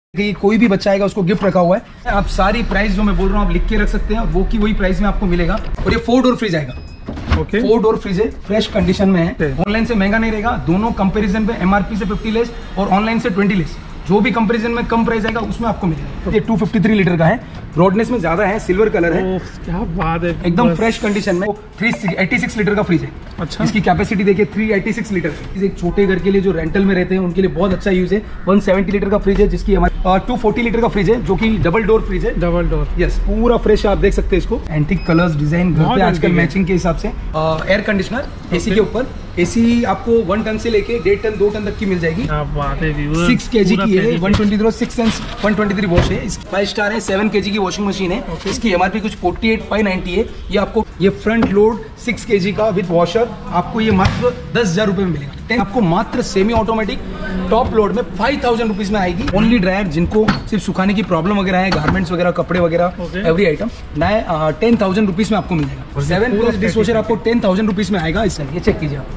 कि कोई भी बच्चा आएगा उसको गिफ्ट रखा हुआ है। आप सारी प्राइस जो मैं बोल रहा हूँ आप लिख के रख सकते हैं, वो की वही प्राइस में आपको मिलेगा। और ये 4 डोर फ्रिज आएगा। ओके, 4 डोर फ्रिज है, फ्रेश कंडीशन में है। ऑनलाइन से महंगा नहीं रहेगा। दोनों कंपैरिजन पे एमआरपी से 50 लेस और ऑनलाइन से 20 लेस, जो भी कंपैरिजन में कम प्राइस आएगा उसमें आपको मिलेगा। ये 253 लीटर का है, ब्रॉडनेस में ज्यादा है, सिल्वर कलर है। क्या बात है, एकदम फ्रेश कंडीशन में। 386 लीटर का फ्रिज है। अच्छा, इसकी कैपेसिटी देखिए 386 लीटर। एक छोटे घर के लिए जो रेंटल में रहते हैं उनके लिए बहुत अच्छा यूज है। 170 लीटर का फ्रिज है, जिसकी हमारे 240 लीटर का फ्रिज है, जो कि डबल डोर फ्रिज है। डबल डोर, यस, पूरा फ्रेश आप देख सकते हैं इसको। एंटीक कलर्स डिजाइन घर पे आजकल मैचिंग के हिसाब से। एयर कंडीशनर एसी के ऊपर, एसी आपको 1 टन से लेके 1.5 टन 2 टन तक की मिल जाएगी। 6 kg की है, 123 वॉश है। 5 स्टार है, 7 kg की वॉशिंग मशीन है। इसकी एमआरपी कुछ 48,590 है। ये आपको ये फ्रंट लोड 6 kg का विद वॉशर आपको ये मात्र 10,000 रुपए में मिलेगा। आपको मात्र सेमी ऑटोमेटिक टॉप लोड में 5,000 रुपीज में आएगी। ओनली ड्रायर जिनको सिर्फ सुखाने की प्रॉब्लम वगैरह है, गारमेंट्स वगैरह, कपड़े वगैरह, एवरी आइटम नए 10,000 रुपीज में आपको मिल जाएगा। 7 प्लस डिश वॉशर आपको 10,000 रुपीज में आएगा। इससे ये चेक कीजिए आप,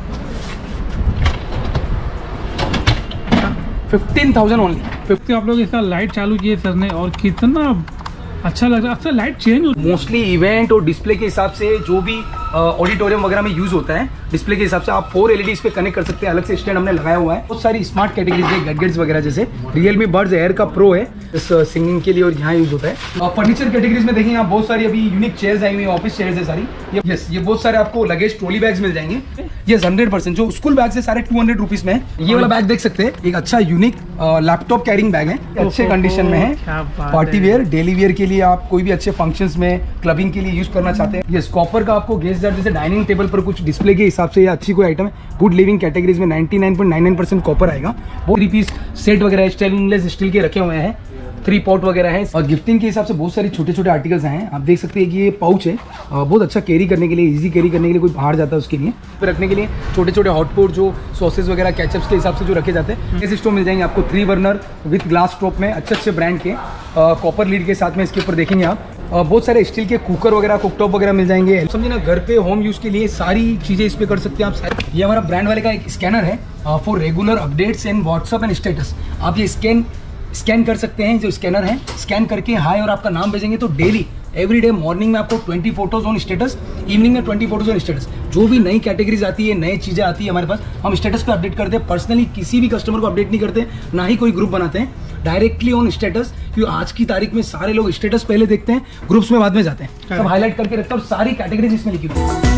15,000 ओनली। 50 आप लोग इसका लाइट चालू किए सर ने, और कितना अच्छा लग रहा है। अक्सर लाइट चेंज होती है मोस्टली इवेंट और डिस्प्ले के हिसाब से, जो भी ऑडिटोरियम वगैरह में यूज होता है डिस्प्ले के हिसाब से। आप 4 LEDs पे कनेक्ट कर सकते हैं, अलग से स्टैंड हमने लगाया हुआ है। बहुत सारी स्मार्ट कैटेगरीज है, गैजेट्स वगैरह, जैसे Realme Buds Air का प्रो है, इस सिंगिंग के लिए और यहाँ यूज होता है। फर्नीचर कैटेगरीज में देखेंगे आप, बहुत सारी अभी यूनिक चेयर्स आई हुई है, ऑफिस चेयर्स है सारी। ये बहुत सारे आपको लगेज ट्रॉली बैग्स मिल जाएंगे। ये 100% जो स्कूल बैग से सारे 200 रुपीज में है। ये वाला बैग देख सकते हैं, एक अच्छा यूनिक लैपटॉप कैरिंग बैग है, अच्छे कंडीशन में है। पार्टी वेयर, डेली वेयर के लिए, आप कोई भी अच्छे फंक्शंस में, क्लबिंग के लिए यूज करना चाहते हैं। ये कॉपर का आपको गेस्ट जार, जैसे डाइनिंग टेबल पर कुछ डिस्प्ले के हिसाब से, ये अच्छी कोई आइटम है। गुड लिविंग कैटेगरीज में 99.99% कॉपर आएगा। वो 3 पीस सेट वगैरह स्टेनलेस स्टील के रखे हुए हैं, 3 पॉट वगैरह है। और गिफ्टिंग के हिसाब से बहुत सारे छोटे छोटे आर्टिकल्स हैं। आप देख सकते हैं कि ये पाउच है, बहुत अच्छा कैरी करने के लिए, इजी कैरी करने के लिए, कोई बाहर जाता है उसके लिए रखने के लिए। छोटे छोटे हॉटपॉट जो सॉसेस वगैरह, केचप्स के हिसाब से जो रखे जाते हैं, ऐसे स्टोव मिल जाएंगे आपको। 3 बर्नर विथ ग्लास टॉप में, अच्छे ब्रांड के कॉपर लीड के साथ में। इसके ऊपर देखेंगे आप बहुत सारे स्टील के कुकर वगैरह, कुकटॉप वगैरह मिल जाएंगे। समझिए ना, घर पे होम यूज के लिए सारी चीजें इस पे कर सकते हैं आप। ये हमारा ब्रांड वाले का एक स्कैनर है for regular updates in WhatsApp and status. आप ये स्कैन कर सकते हैं। जो स्कैनर है, स्कैन करके हाय और आपका नाम भेजेंगे तो डेली एवरीडे मॉर्निंग में आपको 20 फोटोज ऑन स्टेटस, इवनिंग में 20 फोटोज ऑन स्टेटस। जो भी नई कैटेगरीज आती है, नई चीजें आती है हमारे पास, हम स्टेटस पे अपडेट करते हैं। पर्सनली किसी भी कस्टमर को अपडेट नहीं करते, ना ही कोई ग्रुप बनाते हैं, डायरेक्टली ऑन स्टेटस। क्योंकि आज की तारीख में सारे लोग स्टेटस पहले देखते हैं, ग्रुप्स में बाद में जाते हैं। सब हाईलाइट करके रखता हूँ, सारी कैटेगरीज इसमें लिखी हुई है।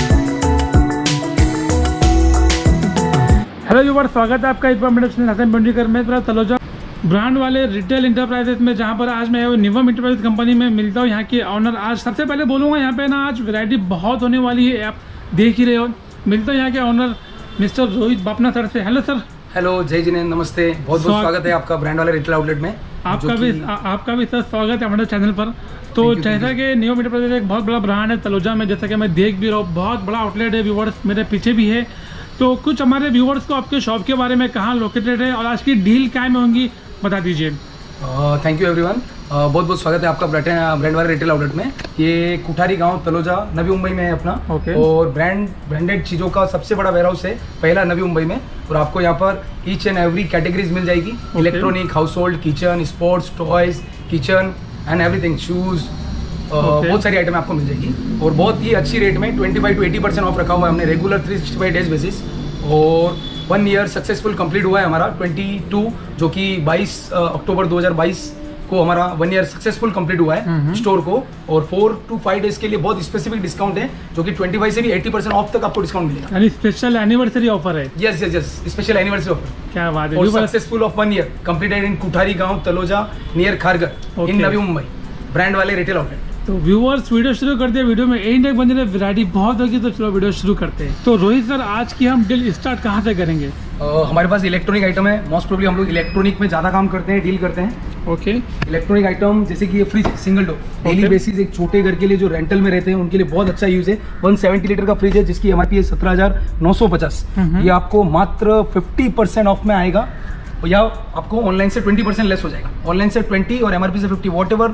हेलो व्यूअर्स, स्वागत है आपका इस बार हसन बंडीकर में तलोजा ब्रांड वाले रिटेल इंटरप्राइजेस में, जहां पर आज मैं निवम इंटरप्राइज कंपनी में मिलता हूं। यहाँ के ऑनर, आज सबसे पहले बोलूँगा यहाँ पे ना, आज वैरायटी बहुत होने वाली है, आप देख ही रहे हो। मिलता हूँ यहाँ के owner mister Rohit Bapna sir से। Hello sir. हेलो, जय जिनेंद्र, नमस्ते। बहुत स्वागत है आपका ब्रांड वाले रिटेल आउटलेट में। आपका भी सर स्वागत है हमारे चैनल पर। तो जैसा कि निवम इंटरप्राइजेस एक बहुत बड़ा ब्रांड है तलोजा में, जैसा कि मैं देख भी रहा हूँ, बहुत बड़ा आउटलेट है। व्यूवर्स मेरे पीछे भी है, तो कुछ हमारे व्यूवर्स को आपके शॉप के बारे में, कहाँ लोकेटेड है और आज की डील क्या में होंगी, बता दीजिए। थैंक यू एवरीवन, बहुत बहुत स्वागत है आपका ब्रांड वाले रिटेल आउटलेट में। ये कुठारी गांव तलोजा, नवी मुंबई में है अपना। और ब्रांडेड चीज़ों का सबसे बड़ा वेयरहाउस है, पहला नवी मुंबई में। और आपको यहाँ पर ईच एंड एवरी कैटेगरीज मिल जाएगी। Electronic, household, kitchen, sports, toys, kitchen and everything, shoes, बहुत सारी आइटम आपको मिल जाएगी। और बहुत ही अच्छी रेट में 25 to 80% ऑफ रखा हुआ है हमने, रेगुलर 365 डेज बेसिस। और 1 ईयर सक्सेसफुल कंप्लीट हुआ है हमारा 22, जो कि 22 अक्टूबर 2022 को हमारा 1 ईयर सक्सेसफुल कंप्लीट हुआ है स्टोर को। और 4 to 5 डेज के लिए बहुत स्पेसिफिक डिस्काउंट है, जो कि 25 से भी 80% ऑफ तक आपको डिस्काउंट मिलेगा। यानी स्पेशल एनिवर्सरी ऑफर है। Yes, special anniversary offer. क्या बात है। और successful of 1 year completed in Kuthari गांव Taloja near Kharghar in Navi Mumbai, brand वाले रिटेल आउटलेट। तो व्यूअर्स वीडियो शुरू करते हैं। वीडियो में एंड तक बने रहे, वैरायटी बहुत होगी, तो चलो वीडियो शुरू करते हैं। तो रोहित सर, आज की हम डील स्टार्ट कहाँ से करेंगे? हमारे पास इलेक्ट्रॉनिक आइटम है। मोस्ट प्रोबेबली हम लोग इलेक्ट्रॉनिक में ज़्यादा काम करते हैं, डील करते हैं। ओके, इलेक्ट्रॉनिक आइटम जैसे कि ये fridge single door, daily basis, एक छोटे घर के लिए जो रेंटल में रहते हैं उनके लिए बहुत अच्छा यूज है। 170 लीटर का फ्रिज है, जिसकी एमआरपी है 17,950। ये आपको मात्र 50% ऑफ में आएगा, या आपको ऑनलाइन से 20% लेस हो जाएगा। ऑनलाइन से 20 और एमआरपी से 50, वॉट एवर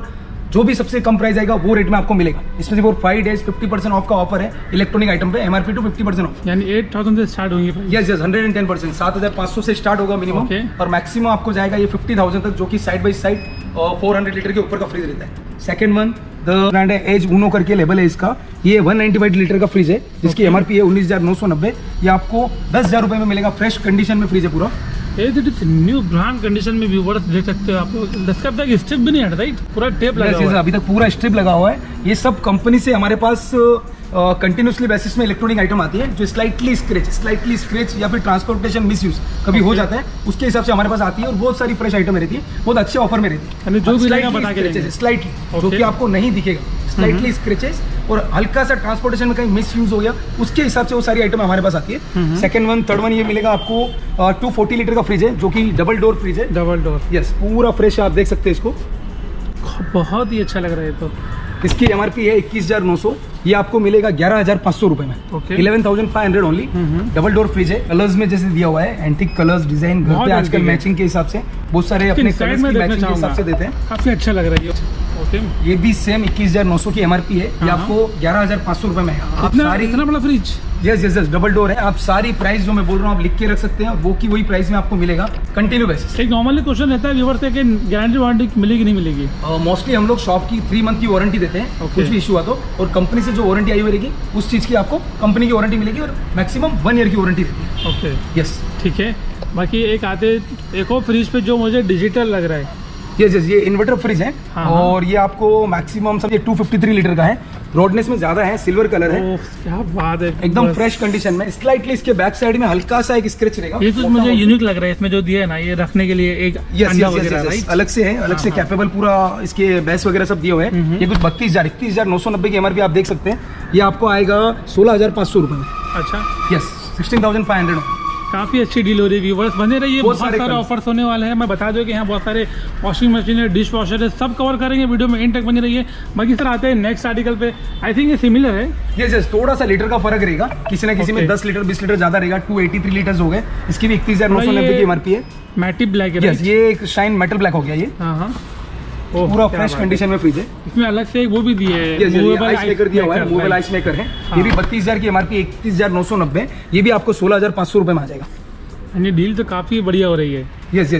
जो भी सबसे कम प्राइस आएगा वो रेट में आपको मिलेगा। इसमें से वो 5 डेज 50% ऑफ का ऑफर है इलेक्ट्रॉनिक आइटम पे, एमआरपी टू 50% ऑफ, यानी 8000 से स्टार्ट होंगे। यस 110%, 7500 से स्टार्ट होगा मिनिमम, और मैक्सिमम आपको जाएगा ये 50,000 तक, जो कि साइड बाई साइड 400 लीटर के ऊपर का फ्रिज रहता है। सेकंड वन द ब्रांड है एज ऊनो करके लेबल है इसका, ये 195 लीटर का फ्रिज है जिसकी एमआरपी है 19,990। ये आपको 10,000 रुपए में मिलेगा, फ्रेश कंडीशन में फ्रिज है पूरा। न्यू ब्रांड कंडीशन में व्यूअर्स देख सकते हो आप लोग, इसका स्ट्रिप भी नहीं हटा, राइट? पूरा टेप लगा हुआ है, अभी तक पूरा स्ट्रिप लगा हुआ है। ये सब कंपनी से हमारे पास कंटिन्यूसली बेसिस में इलेक्ट्रॉनिक आइटम आती है जो स्लाइटली स्क्रैच या फिर ट्रांसपोर्टेशन मिसयूज कभी हो जाता है, उसके हिसाब से हमारे पास आती है, और बहुत सारी फ्रेश आइटम रहती है, बहुत अच्छे ऑफर में रहती है। जो भी रहेगा बता के देंगे। स्लाइटली, जो कि आपको नहीं दिखेगा, स्लाइटली स्क्रैचेस और हल्का सा ट्रांसपोर्टेशन में कहीं मिस यूज हो गया, उसके हिसाब से वो सारी आइटम हमारे पास आती है। सेकंड वन, थर्ड वन ये मिलेगा आपको 240 लीटर का फ्रिज है जो कि डबल डोर फ्रिज है। डबल डोर, यस, पूरा फ्रेश आप देख सकते हैं इसको, बहुत ही अच्छा लग रहा है। तो इसकी एमआरपी है 21,900, ये आपको मिलेगा 11,500 रुपए में, 11,500 ओनली। डबल डोर फ्रिज है, कलर्स में जैसे दिया हुआ है, एंटीक कलर्स डिजाइन, घर पे आजकल मैचिंग के हिसाब से बहुत सारे अपने कलर्स की मैचिंग के हिसाब से देते हैं, काफी अच्छा लग रहा है। ये भी सेम 21,900 की एमआरपी है, ये आपको 11,500 रुपए में है। आप सारी इतना बड़ा फ्रिज, यस डबल डोर है। आप सारी प्राइस जो मैं बोल रहा हूँ आप लिख के रख सकते हैं, वो की वही प्राइस में आपको मिलेगा कंटिन्यू बेसिस। एक नॉर्मली क्वेश्चन रहता है व्यूअर से कि गारंटी वारंटी मिलेगी नहीं मिलेगी? मोस्टली हम लोग शॉप की 3 मंथ की वारंटी देते हैं, कुछ भी इशू हुआ तो, और कंपनी से जो वारंटी आई हुई रहेगी उस चीज की आपको कंपनी की वारंटी मिलेगी, और मैक्सिमम 1 ईयर की वारंटी रहती है। ओके, यस, ठीक है। बाकी एक और फ्रिज पे जो मुझे डिजिटल लग रहा है, यस ये इन्वर्टर फ्रिज है, और ये आपको मैक्सिमम सब ये 253 लीटर का है, ब्रॉडनेस में ज्यादा है, सिल्वर कलर है। क्या बात है, एकदम फ्रेश कंडीशन में। स्लाइटली इसके बैक साइड में हल्का सा एक स्क्रैच रहेगा। ये कुछ मुझे यूनिक लग रहा है, इसमें जो दिया है ना, ये रखने के लिए एक अंडा वगैरह अलग से है, अलग से कैपेबल, पूरा इसके बेस वगैरह सब दिए हुए हैं। ये कुछ 31,990 की एमआरपी आप देख सकते हैं, ये आपको आएगा 16,500 रुपए में। अच्छा, यस 16,500। काफी अच्छी डील हो रही है। व्यूवर्स बने रहिए, बहुत सारे ऑफर्स होने वाले हैं। मैं बता दूं कि यहाँ बहुत सारे वॉशिंग मशीन है, डिश वॉशर है, सब कवर करेंगे वीडियो में, एंड तक बने रहिए। बाकी सर आते हैं नेक्स्ट आर्टिकल पे, आई थिंक ये सिमिलर है। यस थोड़ा सा लीटर का फर्क रहेगा, किसी ना किसी में 10 लीटर 20 लीटर ज्यादा रहेगा। 283 लीटर हो गए, इसकी भी 31,990 की एमआरपी है। मैटी ब्लैक है, यस ये एक शाइन मेटल ब्लैक हो गया ये। हाँ, पूरा फ्रेश कंडीशन में फ्रिज है। इसमें अलग से वो भी दिए है, आइस मेकर दिया हुआ है, मूवेबल आइस मेकर है। ये भी 32,000 की एमआरपी, 31,990, ये भी आपको 16,500 रुपए में आ जाएगा। डील तो काफी बढ़िया हो रही है। यस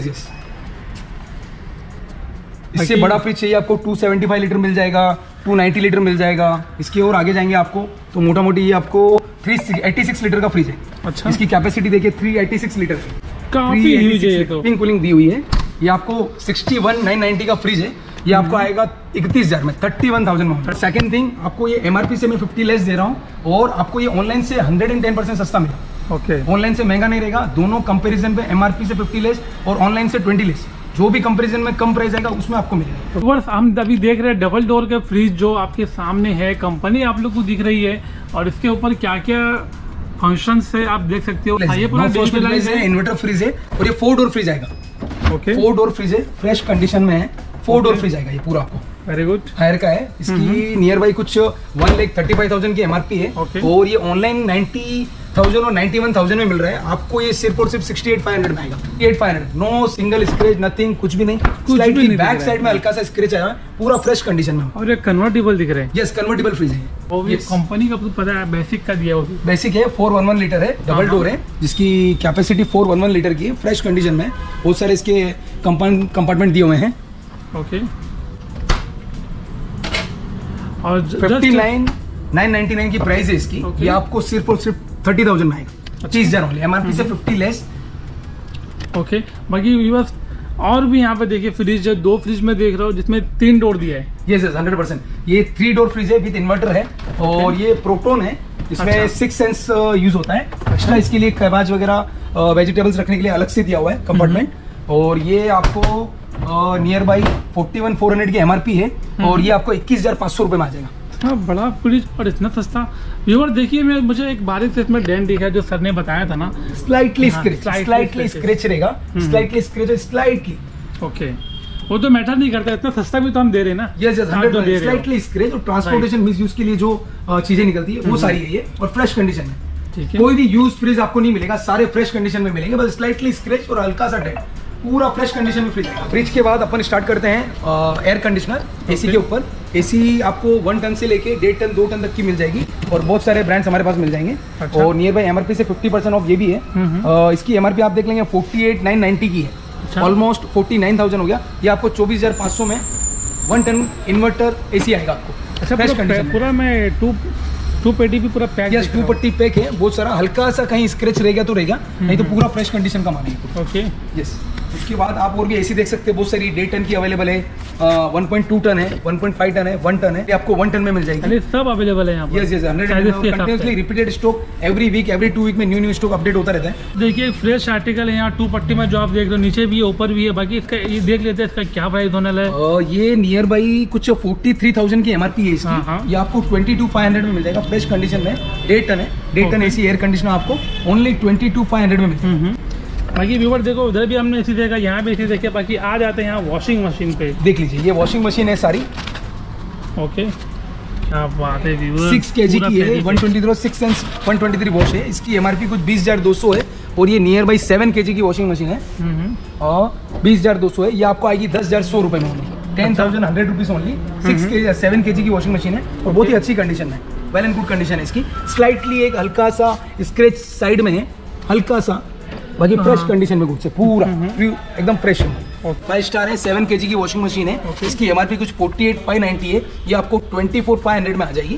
इससे बड़ा फ्रिज चाहिए आपको 275 लीटर मिल जाएगा, 290 लीटर मिल जाएगा। इसके और आगे जाएंगे आपको तो मोटा मोटी ये आपको 386 लीटर का फ्रिज है। अच्छा, इसकी कैपेसिटी देखिए 386 लीटर, काफी ह्यूज है। तो कूलिंग दी हुई है। ये आपको 61,990 का फ्रिज है, ये आपको आएगा 31,000 में, 31,000 में। सेकंड थिंग, आपको ये एमआरपी से मैं 50 लेस दे रहा हूँ, और आपको ये ऑनलाइन से 110% सस्ता मिला। ऑनलाइन से महंगा नहीं रहेगा, दोनों कंपैरिजन पे एमआरपी से 50 लेस और ऑनलाइन से 20 लेस, जो भी कंपैरिजन में कम प्राइस आएगा उसमें आपको मिलेगा। तो हम अभी देख रहे हैं डबल डोर के फ्रिज जो आपके सामने है, कंपनी आप लोग को दिख रही है, और इसके ऊपर क्या क्या फंक्शन है आप देख सकते हो। ये पूरा डिजिटलाइज है, इन्वर्टर फ्रिज है, और ये 4 डोर फ्रिज आएगा। 4 डोर फ्रिज है, फ्रेश कंडीशन में है, 4 डोर फ्रिज आएगा ये पूरा आपको। वेरी गुड, हायर का है। इसकी नियर बाई कुछ 1,35,000 की एमआरपी है, और ये ऑनलाइन 90,000 और 91,000 में मिल रहा है आपको। ये सिर्फ और सिर्फ 68,500 में आएगा। 68,500, नो सिंगल स्क्रैच, नथिंग, कुछ भी नहीं। स्लाइटली बैक साइड में हल्का सा स्क्रैच आया, पूरा फ्रेश कंडीशन में। और ये कन्वर्टेबल दिख रहे हैं। यस कन्वर्टेबल फ्रिज है, कंपनी का पता है, बेसिक का दिया होगा। बेसिक है, 411 लीटर है, डबल डोर है, जिसकी कैपेसिटी 411 लीटर की है, फ्रेश कंडीशन में। बहुत सारे इसके कंपार्टमेंट दिए हुए हैं। ओके, और 59,999 की प्राइस है इसकी। ये आपको सिर्फ और सिर्फ 30,000 में आएगा, 30,000 वाले, एमआरपी से 50 लेस। ओके, बाकी व्यूअर्स और भी यहाँ पे देखिए फ्रिज है, 2 फ्रिज में देख रहा हूँ जिसमें 3 डोर दिया है। यस 100%, ये 3 डोर फ्रिज है विद इन्वर्टर है, और ये प्रोटोन है, इसमें 6 सेंस यूज होता है एक्स्ट्रा। इसके लिए कबाज वगैरह वेजिटेबल्स रखने के लिए अलग से दिया हुआ है कंपार्टमेंट। और ये आपको नियर बाई 41,400 की एमआरपी है, और ये आपको 21,500 रुपए में आ जाएगा। हाँ, बड़ा फ्रिज और इतना सस्ता। व्यूअर देखिए, मुझे एक बारीक से इसमें डेंट दिखा है जो सर ने बताया था ना, स्लाइटली स्क्रैच रहेगा, स्लाइटली स्क्रैच, स्लाइटली। ओके, वो तो मैटर नहीं करता, इतना सस्ता भी तो हम दे रहे हैं ना। यस 100%, स्लाइटली स्क्रैच, और ट्रांसपोर्टेशन मिसयूज के लिए जो चीजें निकलती है वो सारी है ये, और फ्रेश कंडीशन में। कोई भी यूज फ्रिज आपको नहीं मिलेगा, सारे फ्रेश कंडीशन में मिलेंगे, बस स्लाइटली स्क्रैच और हल्का सा डेंट, पूरा फ्रेश कंडीशन में फ्रिज है। फ्रिज के बाद अपन स्टार्ट करते हैं एयर कंडीशनर एसी के ऊपर। एसी आपको 1 टन से लेके 1.5 टन 2 टन तक की मिल जाएगी और बहुत सारे ब्रांड्स हमारे पास मिल जाएंगे। अच्छा। और नियर बाई एमआरपी से 50% ऑफ ये भी है। इसकी एमआरपी आप देख लेंगे 48,990 की है, ऑलमोस्ट 49,000 हो गया। ये आपको 24,500 में 1 टन इन्वर्टर एसी आएगा आपको। अच्छा, फ्रेश कंडीशन पूरा में टू पेटी भी पूरा पैक। यस, 2 पट्टी पैक है। बहुत सारा हल्का सा कहीं स्क्रैच रहेगा तो रहेगा, नहीं तो पूरा फ्रेश कंडीशन का माल है। Okay, yes. उसके बाद आप और भी एसी देख सकते हैं, बहुत सारी 1.5 टन की अवेलेबल है, 1.2 टन है, 1.5 टन है, 1 टन है। ये आपको 1 टन में मिल जाएगी। सब अवेलेबल है यहाँ पर। Yes, 100 continuously repeated stock every week, every 2 week में न्यू स्टॉक अपडेट होता रहता है। देखिए फ्रेश आर्टिकल है यहाँ 2 पट्टी में जो आप देख रहे हो, नीचे भी है ऊपर भी है। बाकी इसका ये देख लेते हैं इसका क्या प्राइस होने वाला है। ये नियर बाई कुछ 43,000 की एमआरपी है इसकी। ये आपको 22,500 में मिल जाएगा फ्रेश कंडीशन में। 1.5 टन है, 1.5 टन एसी एयर कंडीशनर आपको ओनली 22,500 में मिलेगा। बाकी व्यूवर देखो, उधर भी हमने एसी देखा, यहाँ भी एसी देखे। बाकी आ जाते हैं यहाँ वॉशिंग मशीन पे। देख लीजिए, ये वॉशिंग मशीन है सारी। ओके, क्या बात है व्यूवर। 6 kg की है, 123 वॉश है। इसकी एमआरपी कुछ 20,200 है और ये नियर बाई 7 kg की वॉशिंग मशीन है और 20,200 है। ये आपको आएगी 10,100 रुपए में ओनली, 10,100 रुपीज ओनली। 7 kg की वॉशिंग मशीन है और बहुत ही अच्छी कंडीशन में, वेल एंड गुड कंडीशन है इसकी। स्लाइटली एक हल्का सा स्क्रैच साइड में है, हल्का सा, बाकी फ्रेश कंडीशन में गुड से पूरा एकदम फ्रेश है। 5 स्टार है, 7 kg की वॉशिंग मशीन है। इसकी एमआरपी कुछ 48,590 है। ये आपको 24,500 में आ जाएगी।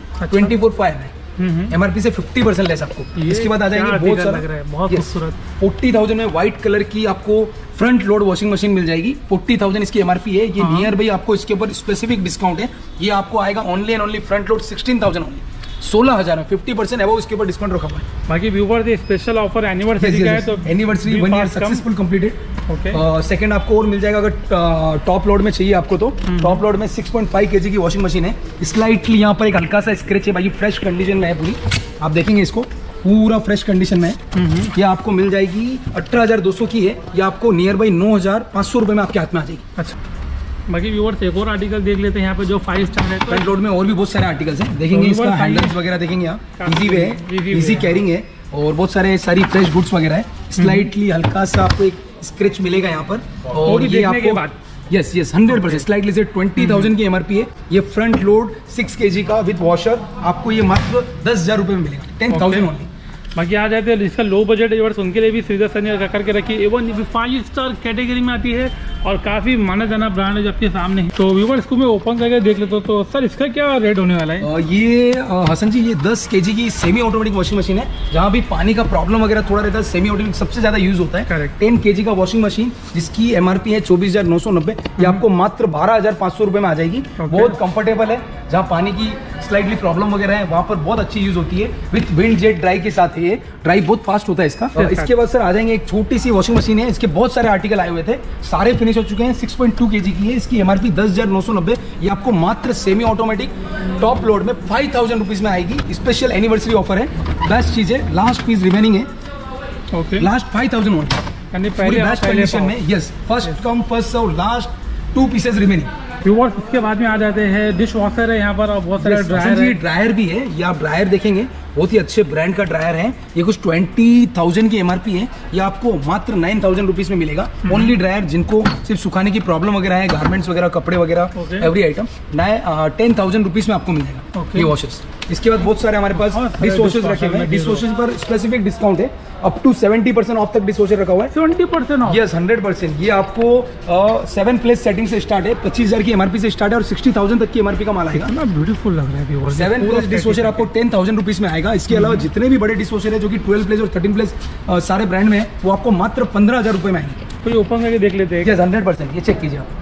24,500 एमआरपी से 50% लेस आपको। इसके बाद आ जाएंगे बहुत सारा, बहुत खूबसूरत 40,000 में व्हाइट कलर की आपको फ्रंट लोड वॉशिंग मशीन मिल जाएगी। 40,000 इसकी एमआरपी है। ये नियर बाई आपको इसके ऊपर स्पेसिफिक डिस्काउंट है। ये आपको आएगा only and only front load 16,000 only, 16,000 में 50% है वो इसके ऊपर डिस्काउंट रखा हुआ है। बाकी व्यूवर ये स्पेशल ऑफर एनिवर्सरी का है, तो anniversary 1 year successful completed. Okay, second आपको और मिल जाएगा अगर टॉप लोड में चाहिए आपको तो। टॉप लोड में 6.5 kg की वॉशिंग मशीन है। स्लाइटली यहाँ पर एक हल्का सा स्क्रैच है, बाकी फ्रेश कंडीशन में है पूरी। आप देखेंगे इसको, पूरा फ्रेश कंडीशन में है। ये आपको मिल जाएगी 18,200 की है। ये आपको नियर बाई 9,500 रुपए में आपके हाथ में आ जाएगी। अच्छा, बाकी व्यूअर्स एक और आर्टिकल देख लेते हैं यहाँ पे जो 5 स्टार है। फ्रंट लोड में और भी बहुत सारे आर्टिकल्स हैं, देखेंगे इसका हैंडल्स वगैरह देखेंगे आप, इजी वे है, इजी कैरिंग है और बहुत सारे सारी फ्रेश गुड्स वगैरह है। स्लाइटली हल्का सा आपको एक स्क्रैच मिलेगा यहाँ पर और ये आपको यस 100% स्लाइटली से 20,000 की एमआरपी है। ये फ्रंट लोड 6 kg का विद वॉशर आपको ये मात्र 10,000 रुपए में मिलेगा, 10,000 ओनली। बाकी आ जाते हैं जिसका लो बजट व्यूअर्स उनके लिए भी सीधा सनी करके रखी है। एवन 5 स्टार कैटेगरी में आती है और काफी माना जाना ब्रांड है जो आपके सामने है। तो व्यूअर्स इसको मैं ओपन करके देख लेता हूँ। तो सर इसका क्या रेट होने वाला है? ये हसन जी, ये 10 kg की सेमी ऑटोमेटिक वॉशिंग मशीन है। जहाँ भी पानी का प्रॉब्लम वगैरह थोड़ा रहता है, सेमी ऑटोमेटिक सबसे ज्यादा यूज होता है। करेक्ट। 10 kg का वॉशिंग मशीन जिसकी एमआरपी है 24,990। ये आपको मात्र 12,500 रुपए में आ जाएगी। बहुत कंफर्टेबल है, जहाँ पानी की स्लाइटली प्रॉब्लम वगैरह है वहाँ पर बहुत अच्छी यूज होती है। विथ विंड जेट ड्राई के साथ है, ये ड्राई बहुत फास्ट होता है इसका। इसके बाद सर आ जाएंगे एक छोटी सी वॉशिंग मशीन है। इसके बहुत सारे आर्टिकल आए हुए थे, सारे फिनिश हो चुके हैं। 6.2 kg की है। इसकी एमआरपी 10,990। ये आपको मात्र सेमी ऑटोमेटिक टॉप लोड में 5,000 रुपीज में आएगी। स्पेशल एनिवर्सरी ऑफर है, बेस्ट चीज है। लास्ट पीस रिमेनिंग है। Okay, last 5,000 only, best condition में। Yes, first come first serve, last 2 pieces remaining. Viewers इसके बाद में आ जाते हैं डिश वॉशर है यहाँ पर और बहुत सारे ड्रायर है। ड्रायर भी है, ये आप ड्रायर देखेंगे, बहुत ही अच्छे ब्रांड का ड्रायर है। ये कुछ 20,000 की एमआरपी है। ये आपको मात्र 9,000 रुपीज में मिलेगा। ओनली ड्रायर जिनको सिर्फ सुखाने की प्रॉब्लम वगैरह है, गारमेंट्स वगैरह, कपड़े वगैरह, एवरी आइटम 10,000 रुपीज में आपको मिल जाएगा ये वॉशर्स। इसके बाद बहुत सारे हमारे पास डिश वॉशर्स रखे हुए हैं। डिश वॉशर्स पर स्पेसिफिक डिस्काउंट है, अप टू 70% ऑफ तक डिश वॉशर रखा हुआ है। 70% ऑफ? यस, 100%। ये आपको 7 प्लेस सेटिंग से स्टार्ट है, 25,000 की एमआरपी से स्टार्ट है और 60,000 तक की एमआरपी का माल आएगा। कितना ब्यूटीफुल लग रहा है। 7 प्लेस डिश वॉशर आपको 10,000 रुपीज में आएगा। इसके अलावा जितने भी बड़े डिश वॉशर है जो कि 12 प्लेस और 13 प्लेस सारे ब्रांड में है, वो आपको मात्र 15,000 रुपए में आएंगे। तो ये ओपन करके देख लेते हैं। यस, 100%। ये चेक कीजिए आप,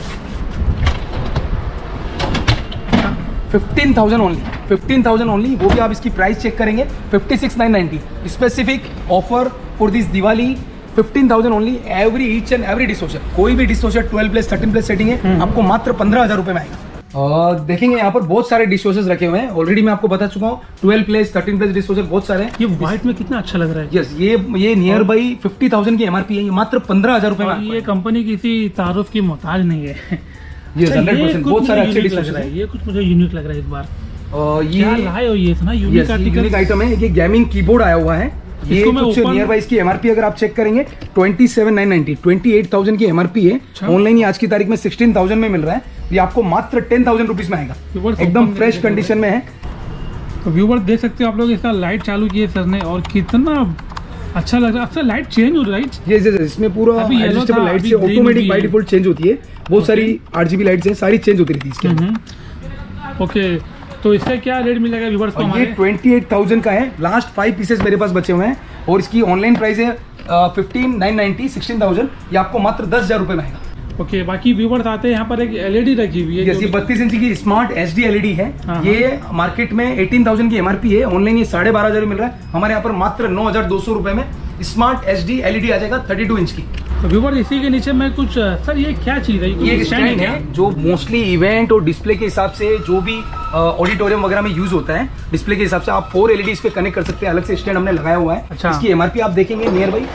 15,000 ओनली, 15,000 ओनली। वो भी आप इसकी प्राइस चेक करेंगे 56,990। Specific offer for this Diwali, 15,000 only. Every each and every dish washer, कोई भी dish washer 12 place 13 place setting है, आपको मात्र 15,000 रुपए में आएगा। देखेंगे यहाँ पर बहुत सारे डिश वॉशर्स रखे हुए हैं। ऑलरेडी मैं आपको बता चुका हूँ, 12 प्लेस 13 प्लेस डिश वॉशर बहुत सारे हैं। ये व्हाइट में कितना अच्छा लग रहा है। यस, ये नियर बाई 50,000 की एमआरपी है। ये मात्र 15,000 रुपए में। ये कंपनी किसी तारुफ की मोहताज नहीं है। ये 100% बहुत सारे अच्छे डिश वॉशर है। ये कुछ मुझे यूनिक लग रहा है इस बार। ये लाए हो ये इतना यूनिक आइटम है। ये गेमिंग कीबोर्ड आया हुआ है, ये कुछ नियर बाई इसकी एमआरपी अगर आप चेक करेंगे 27,990 28,000 की एमआरपी है। ऑनलाइन आज की तारीख में 16,000 में मिल रहा है। ये आपको मात्र 10,000 रुपीज में आएगा, एकदम फ्रेश कंडीशन में है। तो व्यूवर देख सकते हो आप लोग, इसका लाइट चालू किए सर ने और कितना अच्छा लग रहा है। अच्छा लाइट चेंज हो रहा है इसमें पूरा एडजस्टेबल लाइट से ऑटोमेटिक बाय डिफॉल्ट चेंज होती है। बहुत सारी RGB लाइट्स हैं, सारी चेंज होती रहती है इसके। ओके, तो इससे क्या रेट मिलेगा व्यूअर्स को हमारे? ये 28,000 का है। लास्ट 5 पीसेस मेरे पास बचे हुए हैं और इसकी ऑनलाइन प्राइस है 15,990 16,000। ये आपको मात्र 10,000 रुपए में आएगा। ओके, बाकी व्यूअर्स आते हैं यहाँ पर एक LED रखी हुई है। ये 32 इंच की स्मार्ट HD LED है। ये मार्केट में 18,000 की एमआरपी है, ऑनलाइन ये 12,500 मिल रहा है। हमारे यहाँ पर मात्र 9,200 रुपए में स्मार्ट HD LED आ जाएगा 32 इंच की। तो व्यूअर इसी के नीचे में कुछ सर ये क्या चीज है? ये स्टैंड है जो मोस्टली इवेंट और डिस्प्ले के हिसाब से जो भी ऑडिटोरियम वगैरह में यूज होता है, डिस्प्ले के हिसाब से आप 4 LEDs पे कनेक्ट कर सकते हैं। अलग से स्टैंड हमने लगाया हुआ है। अच्छा। इसकी एमआरपी आप देखेंगे नियर बाई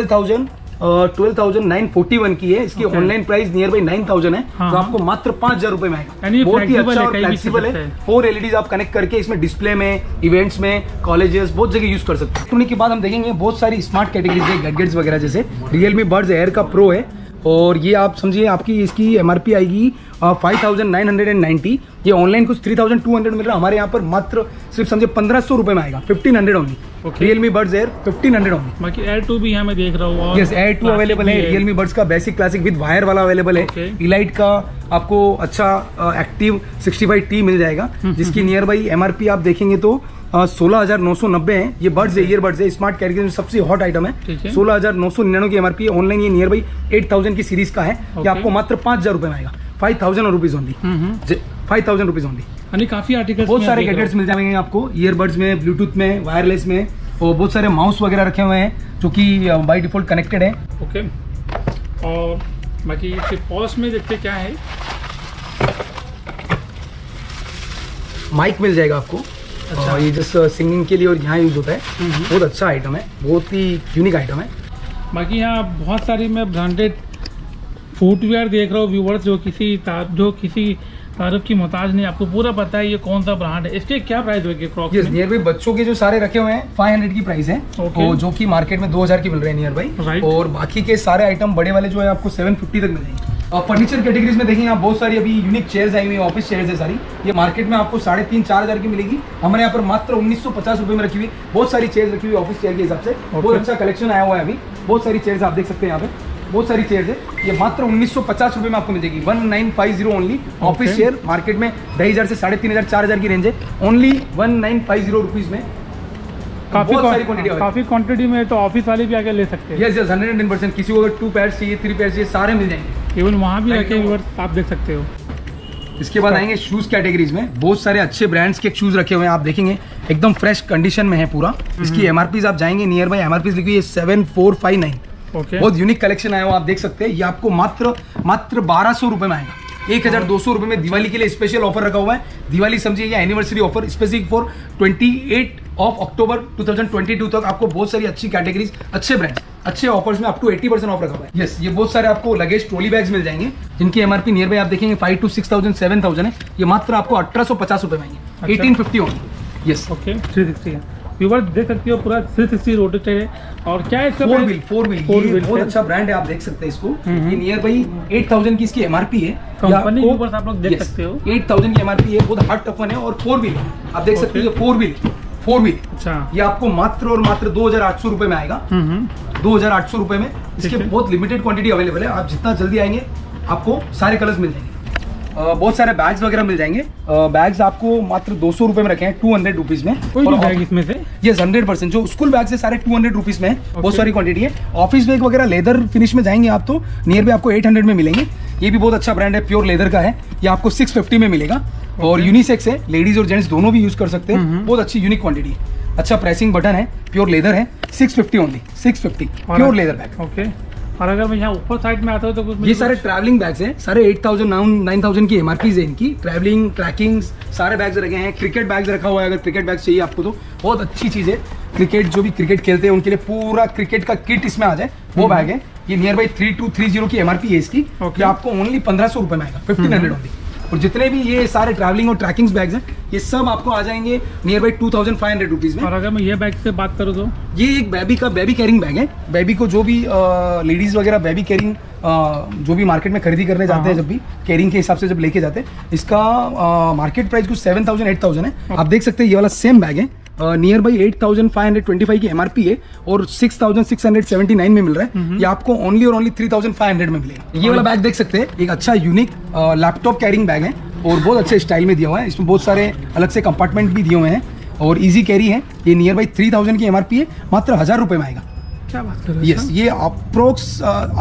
12,941 की है। इसकी ऑनलाइन प्राइस नियर बाई 9,000 है। तो आपको मात्र 5,000 रुपए में आएगा। बहुत ही अच्छा और फ्लेक्सिबल है। 4 LEDs आप कनेक्ट करके इसमें डिस्प्ले में, इवेंट्स में, कॉलेजेस बहुत जगह यूज कर सकते हैं। के बाद हम देखेंगे बहुत सारी स्मार्ट कैटेगरीज है गैजेट्स वगैरह, जैसे Realme Buds Air का प्रो है और ये आप समझिए आपकी इसकी एमआरपी आएगी 5,990। ये ऑनलाइन कुछ 3,200 मिल रहा है। हमारे यहाँ पर मात्र सिर्फ समझे 1,500 रुपए में आएगा। 1,500 only. Realme Buds Air 1,500 only. बाकी Air 2 भी यहाँ मैं देख रहा हूँ। यस, Air 2 अवेलेबल है। Realme Buds का बेसिक क्लासिक विद वायर वाला अवेलेबल है। Elite का आपको अच्छा एक्टिव 65T मिल जाएगा, जिसकी नियर बाई एमआरपी आप देखेंगे तो 16,990 है। ये बड्स है, ईयरबड्स है, स्मार्ट कैटेगरी में सबसे हॉट आइटम है। 16,999 की एमआरपी है। ऑनलाइन ये नियर बाई 8,000 की सीरीज का है। ये आपको मात्र 5,000 रुपए में आएगा। 5,000 रुपीज ओनली। 5,000 rupees only. काफी आर्टिकल, बहुत सारे गैजेट्स मिल जाएंगे आपको ईयरबड्स में, ब्लूटूथ में, वायरलेस में, और बहुत सारे माउस वगैरह रखे हुए हैं जो कि बाय डिफॉल्ट कनेक्टेड है। ओके, और बाकी इसके पॉज में देखते क्या है। माइक मिल जाएगा आपको। अच्छा। ये जस्ट सिंगिंग के लिए और यहाँ यूज होता है। बहुत अच्छा आइटम है, बहुत ही यूनिक आइटम है। बाकी यहाँ बहुत सारी मैं ब्रांडेड फुटवेयर देख रहा हूँ व्यूवर्स, जो किसी तारीफ की मोहताज नहीं। आपको पूरा पता है ये कौन सा ब्रांड है, इसके क्या प्राइस होगी क्रॉक्स में? नियर बाई बच्चों के जो सारे रखे हुए हैं 500 की प्राइस है। जो कि मार्केट में 2,000 की मिल रहे हैं नियर बाई। और बाकी के सारे आइटम बड़े वाले जो है आपको 750 तक मिल जाएंगे। और फर्नीचर कैटेगरीज में देखेंगे आप, बहुत सारी अभी यूनिक चेयर्स आई हुई है, ऑफिस चेयर्स है सारी। ये मार्केट में आपको 3,500-4,000 की मिलेगी। हमारे यहाँ पर मात्र 1,950 रुपए में रखी हुई बहुत सारी चेयर्स रखी हुई ऑफिस चेयर के हिसाब से। बहुत अच्छा कलेक्शन आया हुआ है अभी। बहुत सारी चेयर्स आप देख सकते हैं यहाँ पे, बहुत सारी चेयर्स है। ये मात्र 1,950 रुपए में आपको मिल जाएगी। 1950 ओनली। ऑफिस चेयर मार्केट में 2,500 से 3,500 4,000 की रेंज है। ओनली 1950 रुपीज में काफी क्वांटिटी में, तो ऑफिस वाले भी आके ले सकते हैं। यस 110%। किसी को अगर 2 पेयर चाहिए, 3 पेयर चाहिए, सारे मिल जाएंगे। इवन वहाँ भी रखे व्यूअर्स, आप देख सकते हो। इसके बाद आएंगे शूज कैटेगरीज में। बहुत सारे अच्छे ब्रांड्स के शूज रखे हुए हैं, आप देखेंगे एकदम फ्रेश कंडीशन में है पूरा। इसकी एमआरपी आप जाएंगे नियर बाई एमआरपी लिखी है 7,459। बहुत यूनिक कलेक्शन आया हुआ, आप देख सकते हैं। ये आपको मात्र 1,200 रुपए में आएगा। 1,200 रुपए में दिवाली के लिए स्पेशल ऑफर रखा हुआ है। दिवाली समझिए या anniversary offer specific for 28 October 2022 तक आपको बहुत सारी अच्छी कैटेगरीज, अच्छे ब्रांड्स, अच्छे ऑफर्स में अप टू 80% ऑफ रखा हुआ है। यस, ये बहुत सारे आपको लगेज ट्रॉली बैग्स मिल जाएंगे, जिनकी एमआरपी नियर बाई आप देखेंगे 5,000 to 6,000 7,000 है। ये मात्र आपको 1,850 रुपए में आएंगे। 1850 ओनली। यस, ओके, 360 है। व्यूअर देख सकते हो पूरा 360 रोटेटेड है। और क्या है इसका? 4 व्हील बहुत अच्छा ब्रांड है, आप देख सकते हैं इसको। ये नियर बाई 8,000 की इसकी एमआरपी है। कंपनी के ऊपर आप लोग देख सकते हो 8,000 की एमआरपी है। बहुत हार्ड टफन है और 4 व्हील आप देख सकते हो। 4 व्हील। अच्छा, ये आपको मात्र और मात्र 2,800 रुपए में आएगा। 2,800 रुपए में। इसके बहुत लिमिटेड क्वांटिटी अवेलेबल है। आप जितना जल्दी आएंगे आपको सारे कलर्स मिल जाएंगे। बहुत सारे बैग्स वगैरह मिल जाएंगे। बैग्स आपको मात्र 200 रुपए में रखे हैं, 200 रुपीज में। कोई भी बैग इसमें से? यस, 100%। जो स्कूल बैग्स है सारे 200 रुपीज में है। बहुत सारी क्वांटिटी है। ऑफिस बैग वगैरह लेदर फिनिश में जाएंगे आप तो नियर बाई आपको 800 में मिलेंगे। ये भी बहुत अच्छा ब्रांड है, प्योर लेदर का है। ये आपको 650 में मिलेगा। और यूनिसेक्स है, लेडीज और जेंट्स दोनों भी यूज कर सकते हैं। बहुत अच्छी यूनिक क्वांटिटी है। अच्छा प्रेसिंग बटन है, प्योर लेदर है। 650 only. 650 pure leather bag. Okay, और अगर मैं यहाँ ऊपर साइड में आता हूँ तो कुछ ये सारे ट्रैवलिंग बैग्स हैं। सारे 8,000 9,000 की एमआरपी है इनकी। ट्रैवलिंग ट्रैकिंग सारे बैग्स रखे हैं। क्रिकेट बैग्स रखा हुआ है, अगर क्रिकेट बैग चाहिए आपको तो बहुत अच्छी चीज है। क्रिकेट जो भी क्रिकेट खेलते हैं उनके लिए पूरा क्रिकेट का किट इसमें आ जाए, वो बैग है। ये नियर बाई 3,230 की एमआरपी है इसकी। आपको ओनली 1,500 रुपए में आएगा। 1,500 ओनली। और जितने भी ये सारे ट्रैवलिंग और ट्रैकिंग बैग्स हैं ये सब आपको आ जाएंगे नियर बाई 2500 रुपीज में। और अगर मैं ये बैग से बात करूँ तो ये एक बेबी कैरिंग बैग है। बेबी को जो भी लेडीज वगैरह बेबी कैरिंग जो भी मार्केट में खरीदी करने जाते हैं, जब भी कैरिंग के हिसाब से जब लेके जाते हैं, इसका मार्केट प्राइस कुछ 7000-8000 है। आप देख सकते हैं ये वाला सेम बैग है, नियर बाई 8525 की एमआरपी है और 6679 में मिल रहा है। ये आपको ओनली और ओनली 3500 में मिलेगा। ये वाला बैग देख सकते हैं, एक अच्छा यूनिक लैपटॉप कैरिंग बैग है और बहुत अच्छे स्टाइल में दिया हुआ है। इसमें बहुत सारे अलग से कंपार्टमेंट भी दिए हुए हैं और इजी कैरी है। ये नियर बाई 3000 की एमआरपी है, मात्र 1000 रुपए में आएगा। क्या बात कर रहे हैं? यस, ये अप्रोक्स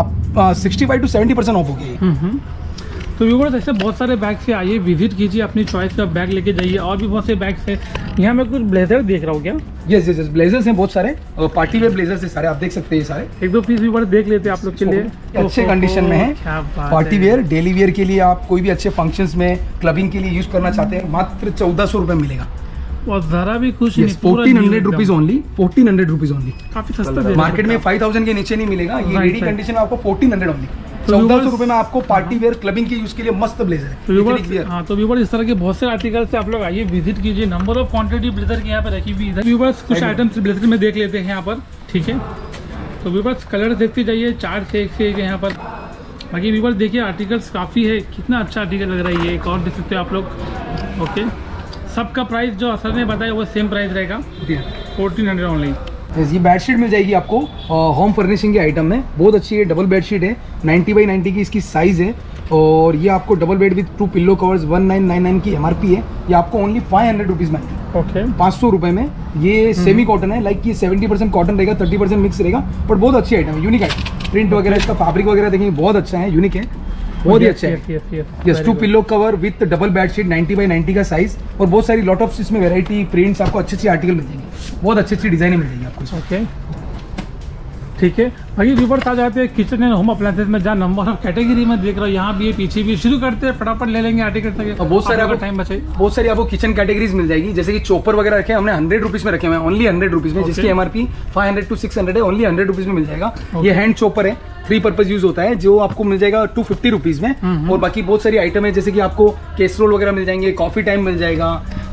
65 to 70% ऑफ हो गया। तो व्यूअर्स ऐसे बहुत सारे बैग से आइए, विजिट कीजिए, अपनी चॉइस का बैग लेके जाइए। और भी बहुत से बैग्स है। यहाँ मैं कुछ ब्लेजर देख रहा हूँ क्या? यस यस, ब्लेजर्स हैं बहुत सारे, पार्टी वेयर ब्लेजर्स है सारे, आप देख सकते हैं ये सारे। एक दो पीस व्यूअर्स देख लेते हैं आप लोग के लिए। अच्छे कंडीशन में है, पार्टी वेयर डेली वेयर के लिए आप कोई भी अच्छे फंक्शंस में क्लबिंग के लिए यूज करना चाहते हैं, मात्र 1400 रुपए मिलेगा। और जरा भी कुछ नहीं, 1400 रुपीज ओनली, 1400 रुपीज ओनली। काफी सस्ता, मार्केट में 5000 के नीचे नहीं मिलेगा। ये रेडी कंडीशन में आपको 1400 ओनली, 1400 रुपए में आपको पार्टी वेयर क्लबिंग के यूज के लिए मस्त ब्लेजर है। हाँ, तो व्यूअर्स इस तरह के बहुत से आर्टिकल से आप लोग आइए, विजिट कीजिए। नंबर ऑफ क्वांटिटी ब्लेजर की यहाँ पे रखी हुई है। व्यूअर्स कुछ आइटम्स ब्लेजर में देख लेते हैं यहाँ पर, ठीक है? तो व्यूअर्स कलर देखते जाइए, 4 से 1 से 1 है यहाँ पर। बाकी व्यूअर्स देखिए आर्टिकल्स काफ़ी है, कितना अच्छा आर्टिकल लग रहा है ये। एक और देख सकते हो आप लोग। ओके, सबका प्राइस जो असर ने बताया वो सेम प्राइस रहेगा, 1400 ओनली। ये बेडशीट मिल जाएगी आपको होम फर्निशिंग के आइटम में, बहुत अच्छी है। डबल बेडशीट है, 90 बाई 90 की इसकी साइज है और ये आपको double bed with 2 pillow covers 1999 की एमआरपी है। ये आपको ओनली 500 रुपीज में आएगी। ओके, 500 रुपए में। ये सेमी कॉटन है, लाइक ये 70% कॉटन रहेगा, 30% मिक्स रहेगा, बट बहुत अच्छी आइटम है, यूनिक आइटम। प्रिंट वगैरह इसका फैब्रिक वगैरह देखेंगे बहुत अच्छा है, यूनिक है, बहुत ही अच्छा है। Yes, 2 pillow cover with double bedsheet, 90 by 90 का साइज और बहुत सारी लॉट ऑफ इसमें वैरायटी प्रिंट्स, आपको अच्छी अच्छी आर्टिकल मिल जाएंगे, बहुत अच्छी अच्छी डिजाइन मिल जाएगी आपको। ओके, ठीक है। भाई व्यूअर्स आ जाते हैं किचन एंड होम अप्लायंसेस में, जहाँ नंबर ऑफ कैटेगरी में देख रहा हूँ, यहाँ भी है, पीछे भी। शुरू करते हैं, फटाफट ले लेंगे आर्टिकल तक। बहुत सारे आपको टाइम बचे, बहुत सारी आपको किचन कैटेगरीज मिल जाएगी। जैसे कि चॉपर वगैरह रखे हमने 100 रुपीज में रखे हुए हैं, ओनली 100 रुपीज में, जिसकी एमआरपी 500 to 600 है, ओनली 100 रुपीज में मिल जाएगा। ये हैंड चॉपर है, 3 पर्पज यूज होता है, जो आपको मिल जाएगा 250 रुपीज में। और बाकी बहुत सारी आइटम है, जैसे कि आपको कैसरोल वगैरह मिल जाएंगे, कॉफी टाइम मिल जाएगा,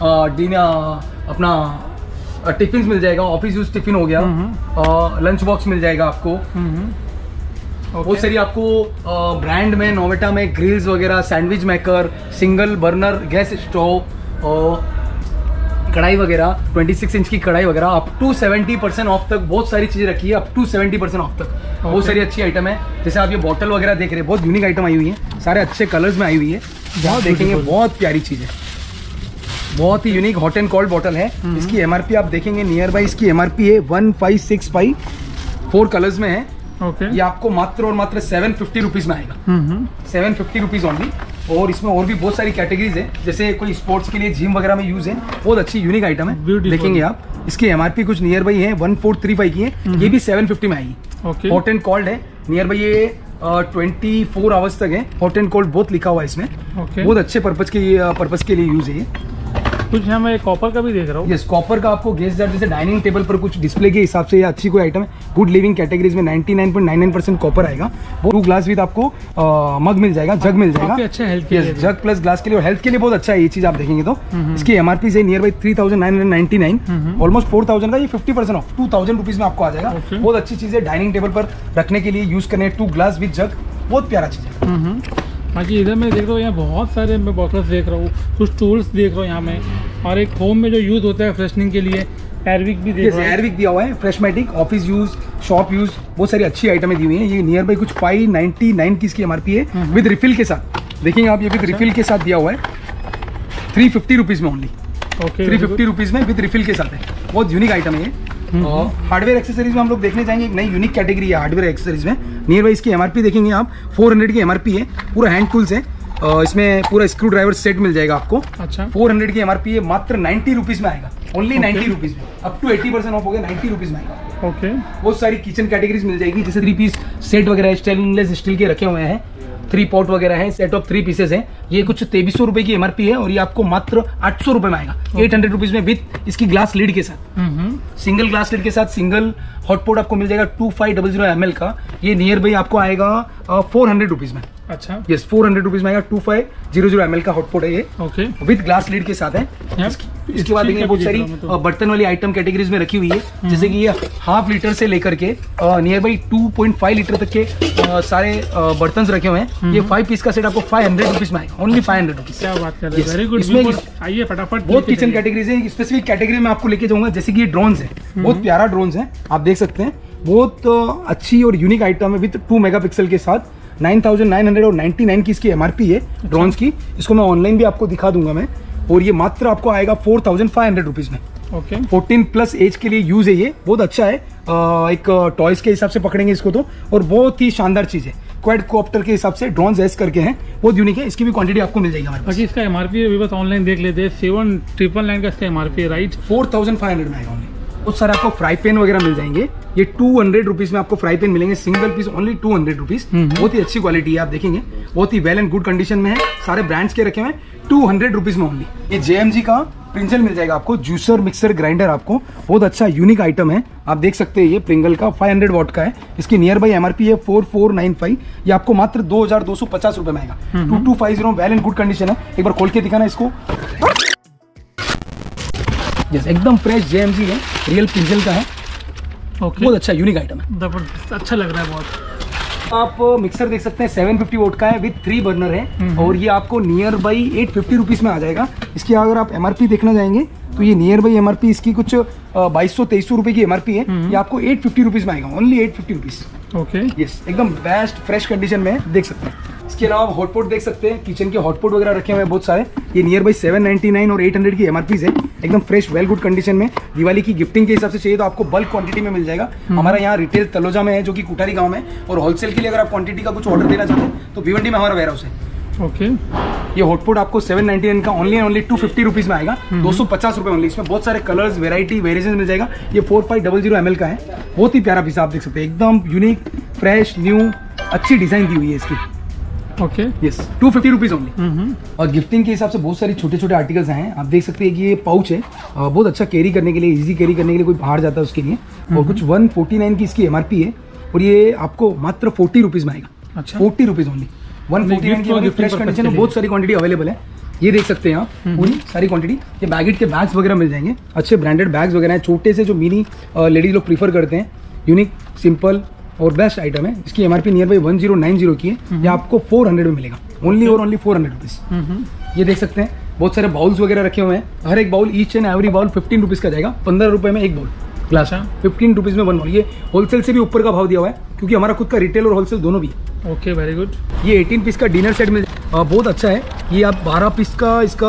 अपना टिफिन मिल जाएगा, ऑफिस यूज टिफिन हो गया, लंच बॉक्स मिल जाएगा आपको। बहुत सारी आपको ब्रांड में, नोवेटा में ग्रिल्स वगैरह, sandwich maker, single burner gas stove, कढ़ाई वगैरह, 26 इंच की कढ़ाई वगैरह, अप टू 70% ऑफ तक बहुत सारी चीजें रखी है, अप टू 70% ऑफ तक। बहुत सारी अच्छी आइटम है। जैसे आप ये बॉटल वगैरह देख रहे हैं, बहुत यूनिक आइटम आई हुई है, सारे अच्छे कलर्स में आई हुई है, बहुत देखेंगे, बहुत प्यारी चीज है, बहुत ही unique hot and cold bottle है। इसकी एमआरपी आप देखेंगे नियर बाई, इसकी एमआरपी है 1565, 4 कलर्स में है। ये आपको मात्र और मात्र 750 रुपीज में आएगा, 750 रुपीज ओनली। और इसमें और भी बहुत सारी कैटेगरीज है, जैसे कोई स्पोर्ट्स के लिए जिम वगैरह में यूज है, बहुत अच्छी यूनिक आइटम है, देखेंगे आप। इसकी एमआरपी कुछ नियर बाई है 1435 की है, ये भी 750 में आएगी। हॉट एंड कोल्ड है, नियर बाई ये 24 आवर्स तक है। हॉट एंड कोल्ड बहुत लिखा हुआ है इसमें, बहुत अच्छे पर्पज के लिए यूज है ये। कुछ यहाँ मैं कॉपर का भी देख रहा हूँ। यस, कॉपर का आपको गेस्ट जार, जैसे डाइनिंग टेबल पर कुछ डिस्प्ले के हिसाब से ये अच्छी कोई आइटम है। गुड लिविंग कैटेगरीज में 99.99% कॉपर आएगा। 2 ग्लास विद आपको मग मिल जाएगा, जग मिल जाएगा, अच्छा हेल्थ के लिए, जग प्लस ग्लास के लिए, और हेल्थ के लिए बहुत अच्छा है ये चीज आप देखेंगे तो। इसकी एमआरपी से नियर बाई 3999, ऑलमोस्ट 4000 का, ये 50% ऑफ 2000 रुपीज में आपको आ जाएगा। बहुत अच्छी चीज है, डाइनिंग टेबल पर रखने के लिए यूज करने, 2 ग्लास विद जग, बहुत प्यारा चीज है। बाकी इधर मैं देख रहा हूँ, यहाँ बहुत सारे मैं बॉटल्स देख रहा हूँ, कुछ टूल्स देख रहा हूँ यहाँ में, और एक होम में जो यूज होता है फ्रेशनिंग के लिए, एयरविक भी देख रहा हूँ। एयरविक दिया हुआ है, Freshmatic, office use, shop use, बहुत सारी अच्छी आइटमें दी हुई है। ये नियर बाई कुछ 599 की इसकी एमआरपी है, विद रिफिल के साथ। देखेंगे आप, ये विद रिफिल के साथ दिया हुआ है, 350 रुपीज में ओनली। 350 रुपीज में विद रिफिल के साथ है, बहुत यूनिक आइटम है ये। हार्डवेयर एक्सेसरीज में हम लोग देखने जाएंगे, एक नई यूनिक कैटेगरी है हार्डवेयर एक्सेसरीज में। नियर बाई इसकी एमआरपी देखेंगे आप, 400 की एमआरपी है, पूरा हैंड टूल्स है, इसमें पूरा स्क्रू ड्राइवर सेट मिल जाएगा आपको। अच्छा, 400 की एमआरपी है, मात्र 90 रुपीज में आएगा, ओनली 90 रुपीज में, अप टू 80% ऑफ हो गया, 90 रुपीज में आएगा। ओके, बहुत सारी किचन कैटेगरीज मिल जाएगी, जैसे 3 पीस सेट वगैरह स्टेनलेस स्टील के रखे हुए हैं, 3 पॉट वगैरह है, सेट ऑफ 3 पीसेस है। ये कुछ 2300 रुपए की एमआरपी है और ये आपको मात्र 800 रुपए में आएगा, 800 रुपीज में, विद इसकी ग्लास लीड के साथ, सिंगल ग्लास लीड के साथ। सिंगल हॉटपॉट आपको मिल जाएगा 2500 ml का, ये नियर बाई आपको आएगा 400 रुपीज में। अच्छा, यस 400 रुपीज में आएगा। 2500 ml का हॉटपॉट है ये, ओके, विद ग्लास लीड के साथ है। इसके बाद देखिए बहुत सारी बर्तन वाली आइटम कैटेगरीज में रखी हुई है, जैसे कि ये हाफ लीटर से लेकर के नियर बाई 2.5 लीटर तक के सारे बर्तन रखे हुए हैं। ये 5 पीस का सेट आपको 500 रुपीज में आएगा, ओनली 500 रुपीज। क्या बात कर रहे हैं, वेरी गुड। इसमें आइए फटाफट, बहुत किचन कैटेगरीज है। स्पेसिफिक कैटेगरी में आपको लेके जाऊंगा, जैसे कि ये ड्रोन्स है, बहुत प्यारा ड्रोन्स है, आप देख सकते हैं। बहुत अच्छी और यूनिक आइटम है विद 2 मेगापिक्सल के साथ। 9999 की इसकी एमआरपी है ड्रोन्स की। इसको मैं ऑनलाइन भी आपको दिखा दूंगा मैं, और ये मात्र आपको आएगा 4500 रुपीज में। ओके, 14+ एज के लिए यूज है ये, बहुत अच्छा है। एक टॉयज के हिसाब से पकड़ेंगे इसको तो, और बहुत ही शानदार चीज है। क्वाड कॉप्टर के हिसाब से ड्रोन एस करके हैं, बहुत यूनिक है। इसकी भी क्वांटिटी आपको मिल जाएगी हमारे पास। बाकी इसका एमआरपी भी बस ऑनलाइन देख लेते हैं, 7999 का इसका एमआरपी है, राइट? 4500 में आएगा ओनली। बहुत सारे आपको फ्राई पैन वगैरह मिल जाएंगे। ये 200 रुपीज में आपको फ्राई पैन मिलेंगे, सिंगल पीस ओनली 200 रुपीज। बहुत ही अच्छी क्वालिटी है, आप देखेंगे बहुत ही वेल एंड गुड कंडीशन में है। सारे ब्रांड्स के रखे हुए हैं, 200 रुपीज में ओनली। ये JMG का प्रिंजल मिल जाएगा आपको, जूसर मिक्सर ग्राइंडर आपको, बहुत अच्छा यूनिक आइटम है। आप देख सकते हैं ये प्रिंगल का 500 वॉट का है। इसकी नियर बाई एमआरपी है 4495। ये आपको मात्र 2250 रुपए में आएगा। 2250 वेल एंड गुड कंडीशन है। एक बार खोल के दिखाना इसको। यस, एकदम फ्रेश JMG है, रियल प्रिंजल का है। ओके, बहुत अच्छा यूनिक आइटम है, जबरदस्त, अच्छा लग रहा है बहुत। आप मिक्सर देख सकते हैं 750 वोट का है, विद 3 बर्नर है, और ये आपको नियर बाई 850 रुपीज में आ जाएगा। इसकी अगर आप एमआरपी देखना चाहेंगे तो ये नियर बाई एमआरपी इसकी कुछ 2200-2300 रुपए की एमआरपी है। ये आपको 850 रुपीज में आएगा, ओनली 850 रुपीज। ओके, यस, एकदम बेस्ट फ्रेश कंडीशन में देख सकते हैं। इसके अलावा आप हॉटपॉट देख सकते हैं, किचन के हॉटपॉट वगैरह रखे हुए हैं बहुत सारे। ये नियर बाई 799 और 800 की एमआरपी है, एकदम फ्रेश वेल गुड कंडीशन में। दिवाली की गिफ्टिंग के हिसाब से चाहिए तो आपको बल्क क्वांटिटी में मिल जाएगा। हमारा यहाँ रिटेल तलोजा में है, जो कि कुठारी गांव में, और होलसेल के लिए अगर आप क्वांटिटी का कुछ ऑर्डर देना चाहते हैं तो भिवंडी में हमारा वेयरहाउस है। ओके, ये हॉटपॉट आपको 799 का ओनली 250 रुपीज में आएगा, 250 रुपए ओनली। इसमें बहुत सारे कलर्स, वेराइटी, वेरिएशन मिल जाएगा। ये 4500 ml का है, बहुत ही प्यारा पीस आप देख सकते हैं, एकदम यूनिक, फ्रेश, न्यू, अच्छी डिजाइन दी हुई है इसकी। Okay, yes, 250 rupees only. और गिफ्टिंग के हिसाब से बहुत सारी छोटे छोटे आर्टिकल्स हैं। आप देख सकते हैं कि ये पाउच है, बहुत अच्छा कैरी करने के लिए, इजी कैरी करने के लिए, कोई बाहर जाता है उसके लिए। और कुछ 149 की इसकी एमआरपी है, और ये आपको मात्र 40 रुपीज में आएगा। अच्छा, 40 रुपीज ओनली। 149 की फ्रेश कंडीशन में बहुत सारी क्वांटिटी अवेलेबल है। ये देख सकते हैं आप, पूरी सारी क्वांटिटी। ये बैगेट के बैग्स वगैरह मिल जाएंगे, अच्छे ब्रांडेड बैग्स वगैरह हैं, छोटे से जो मिनी लेडीज लोग प्रीफर करते हैं। यूनिक, सिंपल और बेस्ट आइटम है। इसकी एमआरपी नियर बाई 1090 की है, ये आपको 400 में मिलेगा, ओनली और ओनली 400 रुपीज। ये देख सकते हैं बहुत सारे बाउल्स वगैरह रखे हुए हैं। हर एक bowl, each and every bowl 15 rupees का जाएगा, 15 रुपए में एक बाउल ग्लास, 15 रुपीज में 1 बाउल। ये होलसेल से भी ऊपर का भाव दिया हुआ है, क्योंकि हमारा खुद का रिटेल और होलसेल दोनों भी है। Okay, very good. ये 18 पीस का डिनर सेट मिल बहुत अच्छा है। ये आप 12 पीस का इसका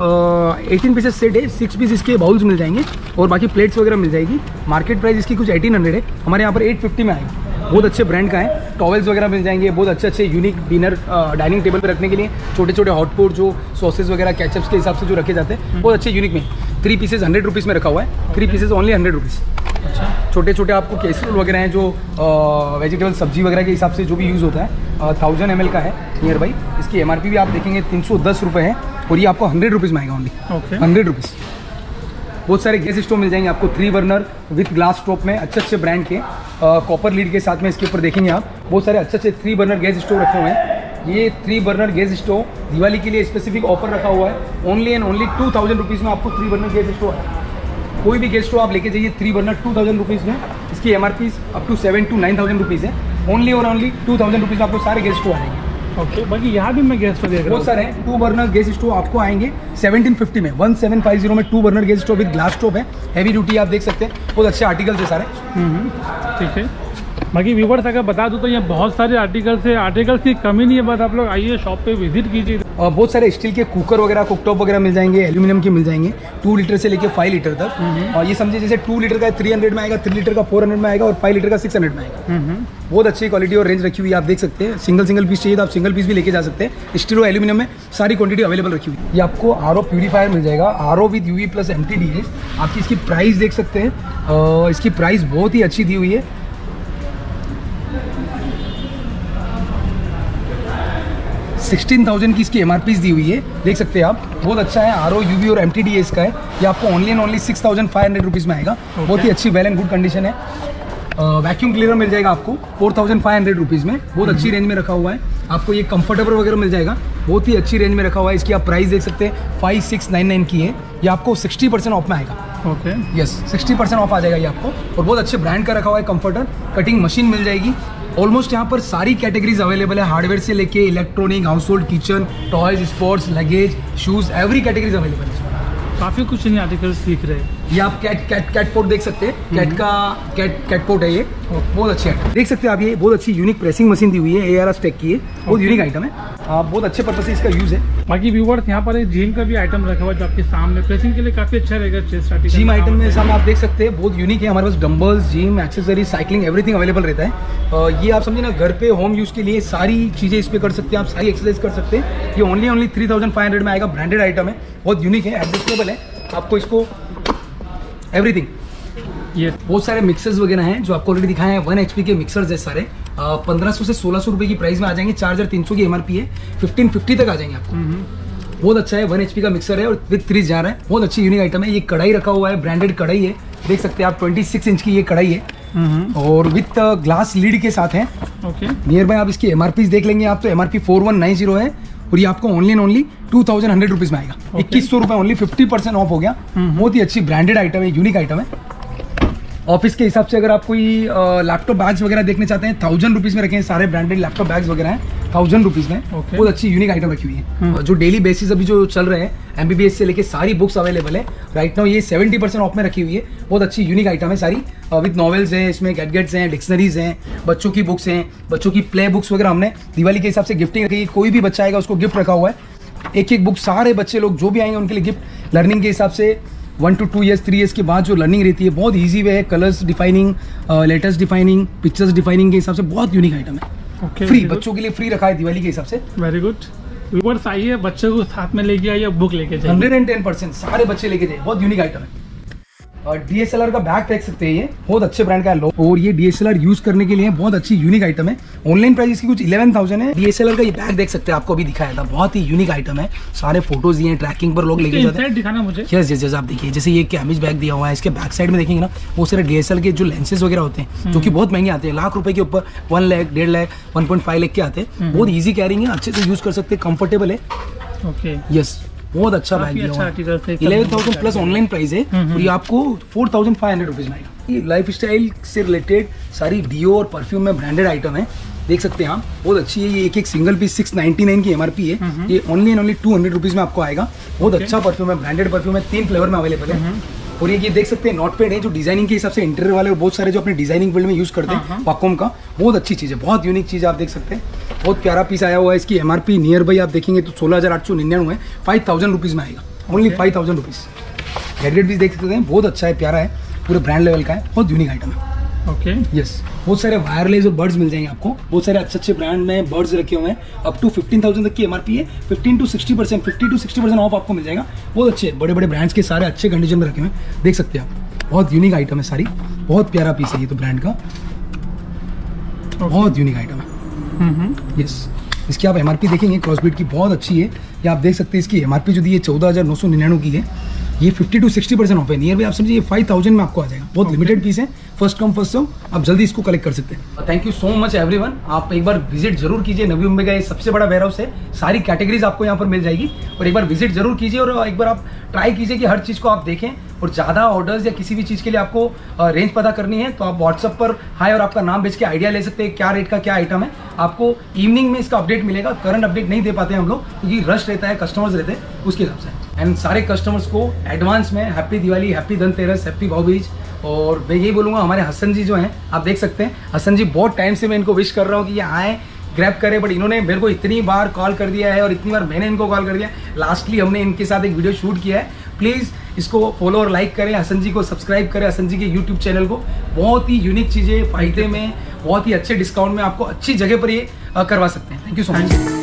18 पीसेस सेट है, 6 पीस इसके बाउल्स मिल जाएंगे, और बाकी प्लेट्स वगैरह मिल जाएगी। मार्केट प्राइस इसकी कुछ 1800 है, हमारे यहाँ पर 850 में आएगा। बहुत अच्छे ब्रांड का है। टॉवेल्स वगैरह मिल जाएंगे, बहुत अच्छे अच्छे यूनिक डिनर डाइनिंग टेबल पे रखने के लिए। छोटे छोटे हॉटपॉट जो सॉसेस वगैरह केचप्स के हिसाब से जो रखे जाते हैं, बहुत अच्छे यूनिक में। 3 पीसेस 100 रुपीज़ में रखा हुआ है, 3 पीसेस ओनली 100 रुपीज़। अच्छा, छोटे छोटे आपको कैसरोल वगैरह हैं जो वेजिटेबल सब्जी वगैरह के हिसाब से जो भी यूज़ होता है, 1000 ml का है नियर बाई। इसकी एमआरपी भी आप देखेंगे 310 रुपये है, और ये आपको 100 रुपीज़ में आएगा ओनली। Okay, 100 rupees. बहुत सारे गैस स्टोव मिल जाएंगे आपको 3 बर्नर विथ ग्लास टॉप में, अच्छे अच्छे ब्रांड के, कॉपर लीड के साथ में। इसके ऊपर देखेंगे आप बहुत सारे अच्छे अच्छे 3 बर्नर गैस स्टोव रखे हुए हैं। ये 3 बर्नर गैस स्टोव दिवाली के लिए स्पेसिफिक ऑफर रखा हुआ है, ओनली एंड ओनली 2000 रुपीज़ में आपको 3 बर्नर गैस स्टोव है। कोई भी गैस स्टोव आप लेके जाइए 3 बर्नर 2000 रुपीज़ में। इसकी MRP up to 7 to 9000 rupees है, ओनली और ओनली 2000 रुपीज़ में आपको सारे गैस स्टोव आ जाएंगे। ओके, बाकी यहाँ भी मैं गैस स्टोव देख रहा हूँ, बहुत सारे हैं। 2 बर्नर गैस स्टोव आपको आएंगे 1750 में, 1750 में 2 burner gas stove with glass stove है, हैवी ड्यूटी। आप देख सकते हैं, बहुत अच्छे आर्टिकल्स है सारे। ठीक है। बाकी व्यूवर्स अगर बता दूं तो ये बहुत सारे आर्टिकल्स है, आर्टिकल्स की कमी नहीं है, बस आप लोग आइए शॉप पे विजिट कीजिए। बहुत सारे स्टील के कुकर वगैरह, कुकटॉप वगैरह मिल जाएंगे, एल्यूमिनियम के मिल जाएंगे, 2 लीटर से लेके 5 लीटर तक। और ये समझिए जैसे 2 लीटर का 300 में आएगा, 3 लीटर का 400 में आएगा, और 5 लीटर का 600 में आएगा। बहुत अच्छी क्वालिटी और रेंज रखी हुई है, आप देख सकते हैं। सिंगल पीस चाहिए तो आप सिंगल पीस भी लेके जा सकते हैं। स्टील और एल्यूमिनियम में सारी क्वांटिटी अवेलेबल रखी हुई है। ये आपको आरओ प्यूरीफायर मिल जाएगा, RO with UV plus MTDS। आपकी इसकी प्राइस देख सकते हैं, इसकी प्राइस बहुत ही अच्छी दी हुई है। 16,000 की इसकी एमआरपी दी हुई है, देख सकते हैं आप। बहुत अच्छा है, आरओ यूवी और MTDS का है। ये आपको ओनली एंड ओनली 6500 रुपीज़ में आएगा। बहुत ही अच्छी वेल एंड गुड कंडीशन है। वैक्यूम क्लीनर मिल जाएगा आपको 4500 रुपीज़ में, बहुत अच्छी रेंज में रखा हुआ है। आपको ये कंफर्टेबल वगैरह मिल जाएगा, बहुत ही अच्छी रेंज में रखा हुआ है। इसकी आप प्राइस देख सकते हैं 5699 की है। ये आपको 60% ऑफ में आएगा। ओके, यस 60% ऑफ आ जाएगा ये आपको। और बहुत अच्छे ब्रांड का रखा हुआ है, कंफर्टर, कटिंग मशीन मिल जाएगी। ऑलमोस्ट यहाँ पर सारी कैटेगरीज अवेलेबल है, हार्डवेयर से लेके electronic, household, kitchen, toys, sports, luggage, shoes, every categories available है। काफ़ी कुछ इन आर्टिकल्स दिख रहे हैं। ये आप कैट पोर्ट देख सकते हैं, कैट पोर्ट है ये, बहुत अच्छी है। देख सकते हैं आप, ये बहुत अच्छी यूनिक प्रेसिंग मशीन दी हुई है, ARS टेक की है, बहुत यूनिक आइटम है। बहुत अच्छे पर्पज से इसका यूज है। बाकी व्यूअर्स यहाँ पर एक जिम का भी आइटम रखा हुआ है जो आपके सामने प्रेसिंग के लिए काफ़ी अच्छा रहेगा। चेस्ट आर्टिकल जिम आइटम में सामने आप देख सकते हैं, बहुत यूनिक है। हमारे पास dumbbells, gym accessories, cycling, everything available रहता है। ये आप समझे ना, घर पे होम यूज के लिए सारी चीज़ें इस पे कर सकते हैं आप, सारी एक्सरसाइज कर सकते हैं। ये ओनली 3500 में आएगा। ब्रांडेड आइटम है, बहुत यूनिक है, एडजस्टेबल है। आपको इसको एवरीथिंग, ये बहुत सारे मिक्सर्स वगैरह हैं जो आपको ऑलरेडी दिखाए हैं। 1 HP के मिक्सर्स है सारे। 1500 से 1600 रुपए की प्राइस में आ जाएंगे। 4300 की MRP है, 1550 तक आ जाएंगे आपको। बहुत अच्छा है, 1 HP का मिक्सर है और विद 3 जार है। बहुत अच्छी यूनिक आइटम है। ये कढ़ाई रखा हुआ है, ब्रांडेड कढ़ाई है, देख सकते हैं आप। 26 इंच की ये कढ़ाई है और विथ ग्लास लीड के साथ है। ओके, नियर बाय आप इसकी MRP देख लेंगे आप, तो MRP 4190 है और ये आपको ओनली एंड ओनली 2100 रुपीज में आएगा। 2100 रुपए ओनली, 50% ऑफ हो गया। बहुत ही अच्छी ब्रांडेड आइटम है, यूनिक आइटम है। ऑफिस के हिसाब से अगर आप कोई लैपटॉप बैग्स वगैरह देखने चाहते हैं, 1000 रुपीज में रखे हैं। सारे ब्रांडेड लैपटॉप बैग्स वगैरह हैं 1000 रुपीज में। बहुत अच्छी यूनिक आइटम रखी हुई है। जो डेली बेसिस अभी जो चल रहे हैं, MBBS से लेके सारी बुक्स अवेलेबल है राइट नाउ। ये 70% ऑफ में रखी हुई है। बहुत अच्छी यूनिक आइटम है सारी, विद नॉवेल्स हैं, इसमें गैडगेट्स हैं, डिक्शनरीज हैं, बच्चों की बुक्स हैं, बच्चों की प्ले बुक्स वगैरह हमने दिवाली के हिसाब से गिफ्टिंग रखी है। कोई भी बच्चा आएगा उसको गिफ्ट रखा हुआ है। एक बुक सारे बच्चे लोग जो भी आएंगे उनके लिए गिफ्ट। लर्निंग के हिसाब से 1 to 2 years 3 years के बाद जो लर्निंग रहती है, बहुत ईजी वे है। Colours defining, letters defining, pictures defining के हिसाब से बहुत यूनिक आइटम है। फ्री, बच्चों के लिए फ्री रखा है दिवाली के हिसाब से। Very good. व्यूअर्स आइए, बच्चों को साथ में लेके आइए, बुक लेके जाइए। 110% सारे बच्चे लेके जाइए, बहुत यूनिक आइटम है। और DSLR का बैग देख सकते हैं, ये बहुत अच्छे ब्रांड का है और ये DSLR यूज करने के लिए बहुत अच्छी यूनिक आइटम है। ऑनलाइन प्राइस इसकी कुछ 11,000 है। DSLR का ये बैग देख सकते हैं, आपको अभी दिखाया था, बहुत ही यूनिक आइटम है। सारे फोटोज दिए हैं, ट्रैकिंग पर लोग लेके जाते हैं। दिखाना मुझे। यस आप देखिए, जैसे ये कैमिज बैग दिया हुआ है, इसके बैक साइड में देखेंगे ना, वो सारे DSLR के जो लेंसेज वगैरह होते हैं जो कि बहुत महंगे आते हैं, लाख रुपए के ऊपर, 1 लाख, 1.5 लाख, 1.5 लाख के आते हैं। बहुत ईजी कैरिंग है, अच्छे से यूज कर सकते हैं, कंफर्टेबल है। ओके, यस, बहुत अच्छा बैग दिया हुआ है। 11,000 प्लस ऑनलाइन प्राइस है और ये आपको 4500 रुपीज में आएगा। ये लाइफ स्टाइल से रिलेटेड सारी डियो और परफ्यूम में ब्रांडेड आइटम है, देख सकते हैं आप, बहुत अच्छी है। ये एक सिंगल पीस 699 की MRP है। ये ओनली एंड ओनली 200 रुपीज में आपको आएगा। बहुत अच्छा परफ्यूम है, ब्रांडेड परफ्यूम है, 3 फ्लेवर में अवेलेबल है। और ये देख सकते हैं नोट पैड है, जो डिजाइनिंग के हिसाब से इंटीरियर वाले और बहुत सारे जो अपने डिजाइनिंग फील्ड में यूज करते हैं, वाकॉम का, बहुत अच्छी चीज है, बहुत यूनिक चीज है। आप देख सकते हैं, बहुत प्यारा पीस आया हुआ है। इसकी MRP नियर बाई आप देखेंगे तो 16,899 है, 5,000 रुपीज में आएगा, ओनली 5,000 रुपीज। गैजेट भी देख सकते हैं, बहुत अच्छा है, प्यारा है, पूरे ब्रांड लेवल का है, बहुत यूनिक आइटम है। ओके, यस, बहुत सारे वायरलेस और बर्ड्स मिल जाएंगे आपको। बहुत सारे अच्छे ब्रांड में बर्ड्स रखे हुए हैं। अप टू 15,000 तक की MRP है। 50 to 60% ऑफ आपको मिल जाएगा। बहुत अच्छे बड़े ब्रांड्स के सारे अच्छे कंडीशन में रखे हुए हैं, देख सकते हैं आप। बहुत यूनिक आइटम है सारी, बहुत प्यारा पीस है ये तो ब्रांड का, बहुत यूनिक आइटम है। यस, इसकी आप MRP देखेंगे क्रॉसबीट की, बहुत अच्छी है। ये आप देख सकते हैं, इसकी MRP जो दी है 14,999 की है। ये 50 to 60% ऑफ है। नियर बाई आप समझिए ये 5,000 में आपको आ जाएगा। बहुत लिमिटेड पीस है, फर्स्ट कम फर्स्ट सर्व, आप जल्दी इसको कलेक्ट कर सकते हैं। Thank you so much everyone. आप एक बार विजिट जरूर कीजिए, नवी मुंबई का ये सबसे बड़ा वेयर हाउस है। सारी कैटेगरीज आपको यहाँ पर मिल जाएगी और एक बार विजिट जरूर कीजिए और एक बार आप ट्राई कीजिए कि हर चीज़ को आप देखें। और ज़्यादा ऑर्डर्स या किसी भी चीज़ के लिए आपको रेंज पता करनी है तो आप व्हाट्सअप पर हाय और आपका नाम भेज के आइडिया ले सकते हैं क्या रेट का क्या आइटम है। आपको इवनिंग में इसका अपडेट मिलेगा, करंट अपडेट नहीं दे पाते हम लोग क्योंकि रश रहता है, कस्टमर्स रहते हैं उसके हिसाब से। एंड सारे कस्टमर्स को एडवांस में happy Diwali, happy Dhanteras, happy Bhaibeej. और मैं यही बोलूँगा, हमारे हसन जी जो हैं आप देख सकते हैं, हसन जी बहुत टाइम से मैं इनको विश कर रहा हूँ कि ये आएँ ग्रैब करें, बट इन्होंने मेरे को इतनी बार कॉल कर दिया है और इतनी बार मैंने इनको कॉल कर दिया। लास्टली हमने इनके साथ एक वीडियो शूट किया है। प्लीज़ इसको फॉलो और लाइक करें, हसन जी को सब्सक्राइब करें, हसन जी के यूट्यूब चैनल को। बहुत ही यूनिक चीज़ें, फायदे में, बहुत ही अच्छे डिस्काउंट में आपको अच्छी जगह पर ये करवा सकते हैं। Thank you so much.